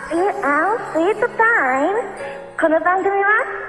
ピー&スイートタイム。この番組は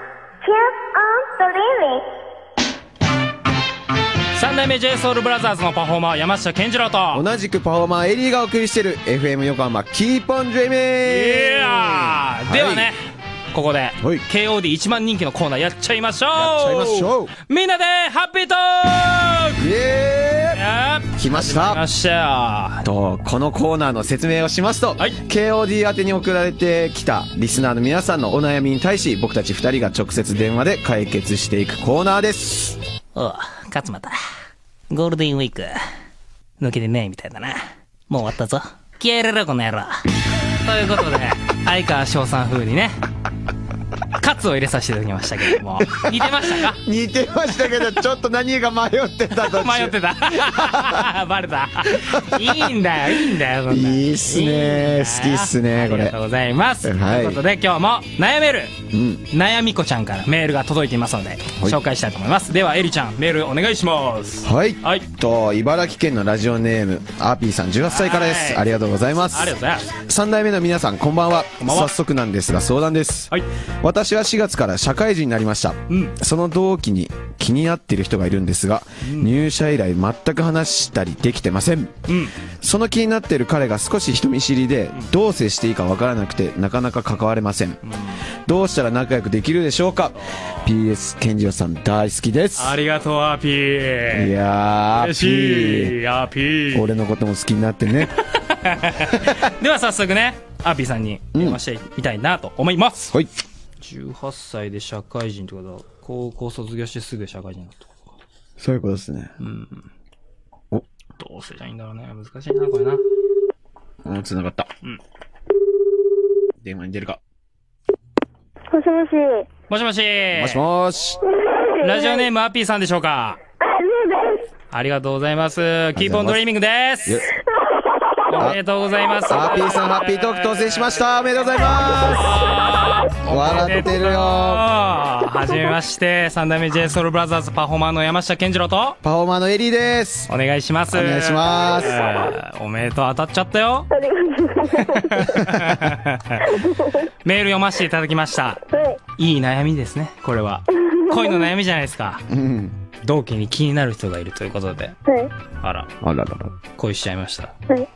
Keep on Dreaming。 三代目 JSOULBROTHERS のパフォーマー山下健二郎と同じくパフォーマーエリーがお送りしている FM 横浜 Keep on Dreaming。 ではね、ここではい KOD1 番人気のコーナーやっちゃいましょう。 やっちゃいましょう。 みんなでハッピートーク。 イエーイ。 や来まし来また。 したよ。 このコーナーの説明をしますと、 はい KOD 宛てに送られてきたリスナーの皆さんのお悩みに対し僕たち2人が直接電話で解決していくコーナーです。 おう、勝俣。ゴールデンウィーク、抜けてねえみたいだな。もう終わったぞ。気合い入れろ、この野郎。 ということで相川翔さん風にねカツを入れさせていただきましたけれども、似てましたか？ 似てましたけどちょっと何が迷ってた途中迷ってたバレた。いいんだよ、いいんだよ、そんな。 いいっすね、好きっすねこれ。 ありがとうございます、 はいということで今日も悩める、 うん悩みこちゃんからメールが届いていますので、紹介したいと思います。ではエリちゃんメールお願いします。 はい、 はい、 茨城県のラジオネームアーピーさん18歳からです。 はいありがとうございます。 ありがとうございます。 3代目の皆さんこんばんは。 こんばんは早速なんですが相談です。 はい、 私は4月から社会人になりました。 うんその同期に気になっている人がいるんですが、入社以来全く話したりできてません。 うんその気になっている彼が少し人見知りでどう接していいかわからなくてなかなか関われません。どうしたら仲良くできるでしょうか。 PS 健二郎さん大好きです。 ありがとうアーピー。 いやー嬉しいアーピー。 俺のことも好きになってねでは早速ねアーピーさんに電話してみたいなと思います、 はい。 18歳で社会人ってことは高校卒業してすぐ社会人になったことか。 そういうことですね。 どうすりゃいいんだろうね。難しいなこれな。 繋がった。 ん電話に出るか。 もしもし。 もしもし。 もしもーし。 ラジオネームアッピーさんでしょうか。 そうです。 ありがとうございます。キープオンドリーミングですよ。 おめでとうございます。 アーピーさんハッピートーク当選しました。おめでとうございます。笑ってるよ。 はじめまして三代目 JSOULBROTHERS パフォーマーの山下健二郎とパフォーマーのエリーです。 お願いします。 お願いしますおめでとう、当たっちゃったよ。 ありがとうございます。 メール読ませていただきました。 はいいい悩みですね、これは。恋の悩みじゃないですか。 うん。 同期に気になる人がいるということで。 はい。 あら、 あららら。 恋しちゃいました。 はい。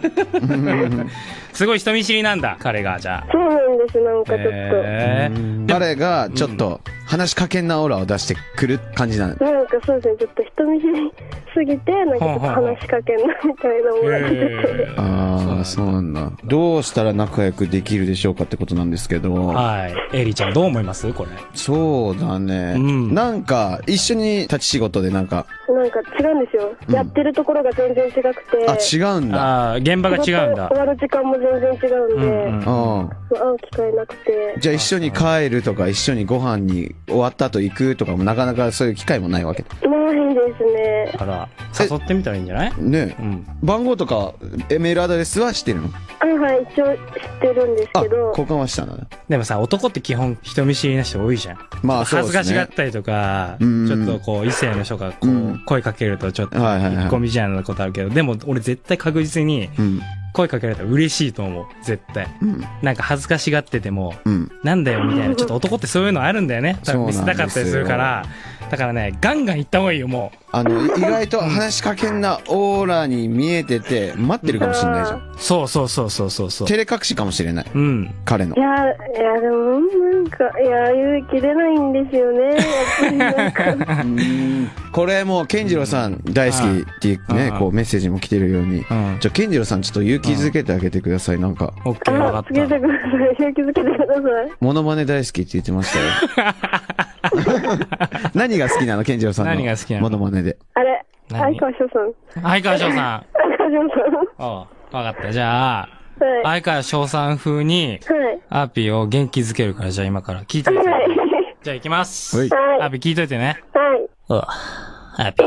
すごい人見知りなんだ、彼が、じゃあ。 そうなんです、なんかちょっと。 彼がちょっと話しかけんなオーラを出してくる感じなの。 なんかそうですね、ちょっと人見知りすぎて、なんかちょっと話しかけんなみたいなものが出て。 ああ、そうなんだ。どうしたら仲良くできるでしょうかってことなんですけど。 はい。エリちゃんどう思いますこれ。 そうだね。 うんなんか、一緒に立ち仕事でなんか、 なんか違うんですよ。やってるところが全然違くて。 あ、違うんだ。 ああ、現場が違うんだ終。わる時間も全然違うんで、 うんうんうん。 会う機会なくて。 じゃあ一緒に帰るとか一緒にご飯に終わった後行くとかもなかなかそういう機会もないわけだ。 ないですね。 あら、誘ってみたらいいんじゃない？ ねえ。 うん。 番号とかメールアドレスは知ってるの？ はい、一応知ってるんですあ、 けど。 交換はしたんだね。 でもさ、男って基本人見知りな人多いじゃん。 まあそうですね。 恥ずかしがったりとか、ちうんょっとこう異性の人がこう、 うん声かけるとちょっとはいはいはい引っ込みじゃなことあるけど、でも俺絶対確実にうん。 声かけられたら嬉しいと思う。絶対。 うん。 なんか恥ずかしがってても、 うん。 なんだよみたいな、ちょっと男ってそういうのあるんだよね。多分見せそうなんですよたかったりするから、だからね、ガンガン行った方がいいよ、も意外と話しかけんなオーラに見えてて待ってるかもしれないじゃん。 う。そうそうそうそうそうそう。 照れ隠しかもしれない。 うん。 彼のい。や、でも、なんか、勇気出ないんですよね。やっぱりなんか。 これもう健次郎さん大好きっていうね、 うんこうメッセージも来てるように。 うん。 じゃあ健次郎さんちょっと勇気づけてあげてください。なんか、 オッケー、わかっつけてた。 ください。勇気づけてください。 モノマネ大好きって言ってましたよ。何が好きなの健次郎さんの。 何が好きなのモノマネで。 あれ、 何相川翔さん。 相川翔さん。 相川翔おう、わかった。じゃあ、 さん。はい。 相川翔さん風に、 はい。 アーピーを元気づけるから、じゃあ今から聞いてみて。 はい。 じゃあ行きます。 はいアーピー聞いといてね。 はい。 おう、ハッピー。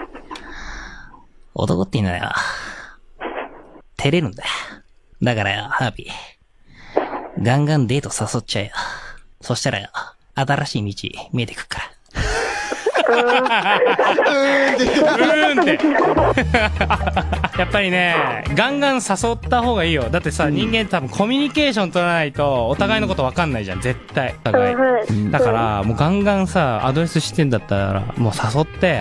男っていうのはよ、照れるんだよ。だからよ、ハッピー。ガンガンデート誘っちゃえよ。そしたらよ、新しい道見えてくっから。 うーんって。 やっぱりね、ガンガン誘った方がいいよ。だってさ、人間多分コミュニケーション取らないと、お互いのこと分かんないじゃん、絶対。お互い。 はい。 だから、もうガンガンさ、アドレスしてんだったら、もう誘って、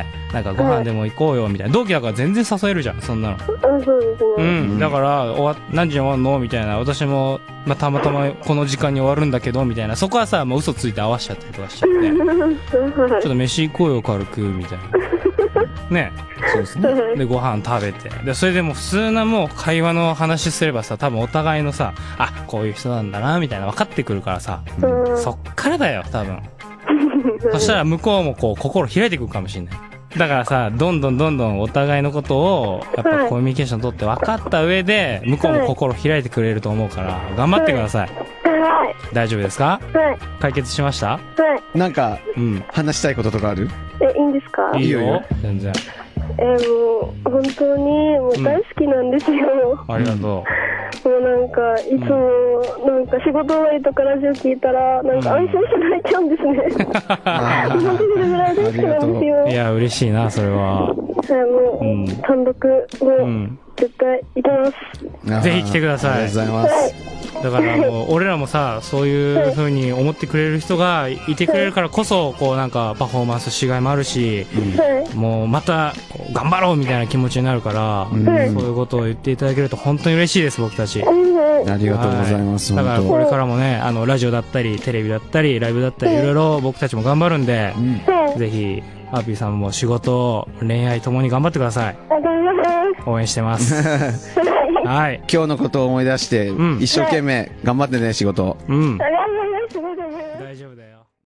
なんかご飯でも行こうよ、みたいな。同期だから全然誘えるじゃん、そんなの。 あ、そうですうね。 ん。だから、何時に終わんのみたいな。私も、まあ、たまたまこの時間に終わるんだけど、みたいな。そこはさ、もう嘘ついて合わしちゃったりとかしちゃって。ちょっと飯行こうよ、軽く、みたいな。ね。 そうですね。 で、ご飯食べて。で、それでもう普通なもう会話の話すればさ、多分お互いのさ、あ、こういう人なんだな、みたいな分かってくるからさ、そっからだよ、多分。そしたら向こうもこう、心開いてくるかもしれない。だからさ、どんどんお互いのことを、やっぱコミュニケーション取って分かった上で、向こうも心開いてくれると思うから、頑張ってください。 はい。 大丈夫ですか？ はい。 解決しました？ はい。 なんか、 うん。 話したいこととかある？ いいんですか？ いいよいいよ。 全然。 もう、本当に、もう大好きなんですよ。 ありがともうなんか、いつも、なんか仕事終わりとかラジオ聞いたら、なんか安心して泣いちゃうんですね。 あ気持ち出るぐらい大好きなんですよ。 う。いや、嬉しいな、それは。 はい、もう、単独、もう、絶対行きます。 ぜひ来てくださいありがとうございます。 だからもう、俺らもさ、そういう風に思ってくれる人がいてくれるからこそ、こうなんかパフォーマンスしがいもあるし、 はい。 もうまた頑張ろうみたいな気持ちになるから、そういうことを言っていただけると本当に嬉しいです、僕たち。 ありがとうございます。 だから本これからもね、ラジオだったり、テレビだったり、ライブだったり、いろいろ僕たちも頑張るんで、ぜひ、ハーピーさんも仕事、恋愛ともに頑張ってください。応援してます。はい。 今日のことを思い出して、一生懸命頑張ってね、仕事。 うん。 あり